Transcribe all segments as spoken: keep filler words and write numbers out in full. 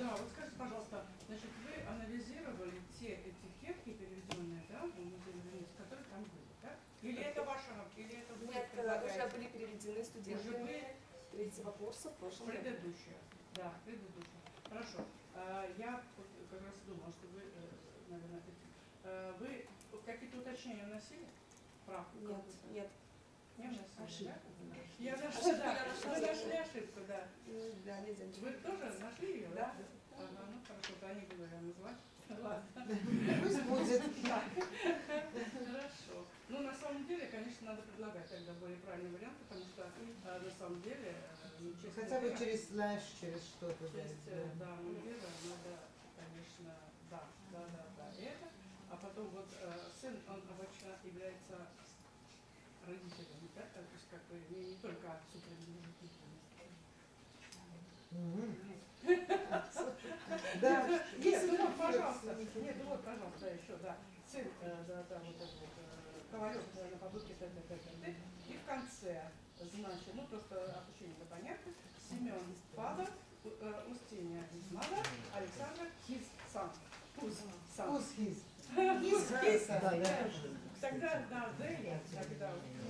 Да, вот скажите, пожалуйста, значит, вы анализировали те этикетки переведенные, да, в музее Венеции, которые там были, да? Или это ваша, или это вы Нет, уже были переведены студентами уже вы третьего курса в прошлом году. Предыдущая, да, предыдущая. Хорошо. Я как раз думала, что вы, наверное, вы какие-то уточнения вносили? Правку? Нет, нет. Не вносили, ошибку. Да? Я нашла, да. Вы нашли ошибку, да. Да, нельзя. Вы тоже нашли ее, да? Да. Ага, ну хорошо, да, не буду я назвать. Ладно. Пусть будет. Хорошо. Ну, на самом деле, конечно, надо предлагать тогда более правильный вариант, потому что на самом деле, честно Хотя бы через слэш, через что-то. Часть, да, мундира надо, конечно, да, да, да, да, это. А потом вот сын, он обычно является родителем, да, то есть как бы не, не только отцу принадлежит. Да, нет, ну вот, пожалуйста, нет, ну вот, пожалуйста, еще, да, сын, да, да, вот этот вот, Ковалев на побудке, и в конце, значит, ну то, что опущение-то понятно, Семен father, Устинья his mother, Александр his son. Who's son? Who's his? Who's his? Да, я Тогда, да, they, тогда.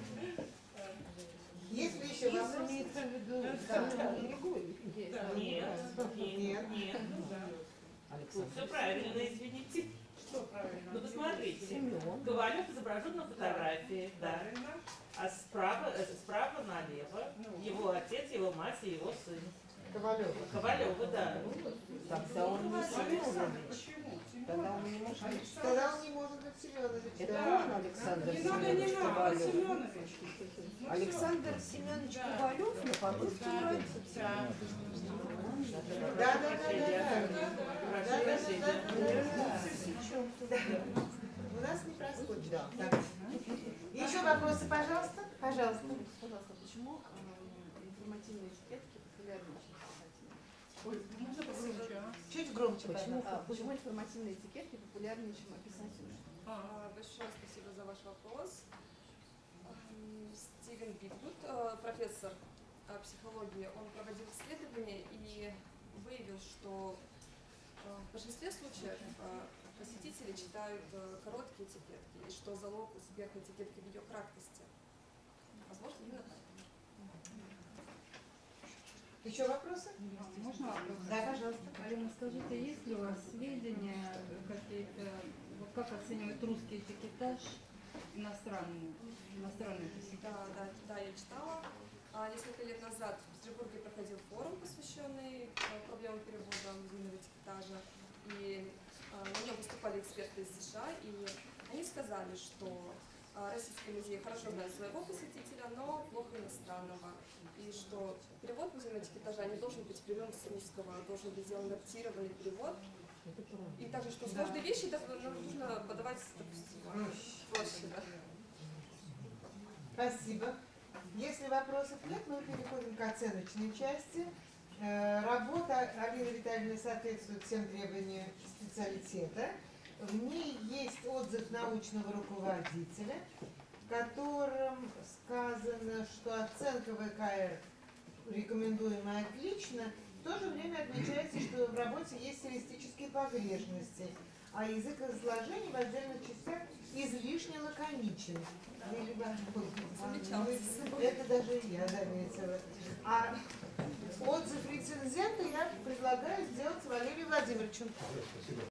Если еще вопрос... имеется в виду, другой. Нет, нет, нет. Все правильно, извините. Что правильно? Ну посмотрите, Семен. Ковалев изображен на фотографии, да. Правильно. А справа, справа налево его отец, его мать и его сын. Ковалев. Ковалевы, да. Тогда он не Александр, Семенович. почему? Тогда он не может быть. Тогда он не может быть Семенович. Это Да. он Александр Не надо, не Семенович надо, Ковалев. Семенович. Ну, Александр Семенович Да. Ковалев на подушке Да. нравится. Да. Да, да, да, да, да. У нас не происходит. Да. Так. Еще вопросы, пожалуйста? Пожалуйста. Пожалуйста, почему э, информативные этикетки популярны очень писателям? Ой, можно погромче, а? Чуть громче, Почему? пожалуйста. А, почему информативные этикетки популярнее, чем описательные? А, А, Большое спасибо за ваш вопрос. Эм, Стивен Бигвуд, э, профессор э, психологии, он проводил исследования и выявил, что э, в большинстве случаев э, посетители читают э, короткие этикетки, и что залог успеха этикетки в ее краткости. Возможно, именно так. Еще вопросы? Можно вопрос? Да, пожалуйста. Алина, скажите, есть ли у вас сведения какие-то, вот как оценивать русский этикетаж иностранный, иностранный посетитель? Да, да, да, я читала. А, Несколько лет назад в Петербурге проходил форум, посвященный э, проблемам перевода музейного этикетажа. И а, на нем выступали эксперты из США, и они сказали, что а, российские музеи хорошо знают своего посетителя, но плохо иностранного. И что перевод музейного этикетажа не должен быть переведен с русского, а должен быть сделан адаптированный перевод. И также, что сложные вещи да, нужно подавать, допустим, проще. Да? Спасибо. Если вопросов нет, мы переходим к оценочной части. Э, Работа Алины Витальевны соответствует всем требованиям специалитета. В ней есть отзыв научного руководителя, в котором сказано, что оценка ВКР рекомендуемая отлично. В то же время отмечается, что в работе есть стилистические погрешности, а язык изложения в отдельных частях излишне лаконичен. Это даже я заметила. А отзыв рецензента я предлагаю сделать Валерию Владимировичу.